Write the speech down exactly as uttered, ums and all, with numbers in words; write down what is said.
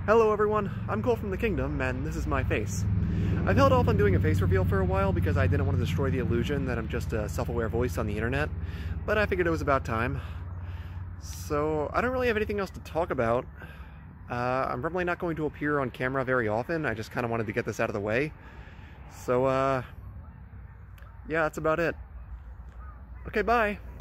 Hello everyone, I'm Cole from the Kingdom, and this is my face. I've held off on doing a face reveal for a while because I didn't want to destroy the illusion that I'm just a self-aware voice on the internet, but I figured it was about time. So, I don't really have anything else to talk about. Uh, I'm probably not going to appear on camera very often, I just kind of wanted to get this out of the way. So, uh, yeah, that's about it. Okay, bye!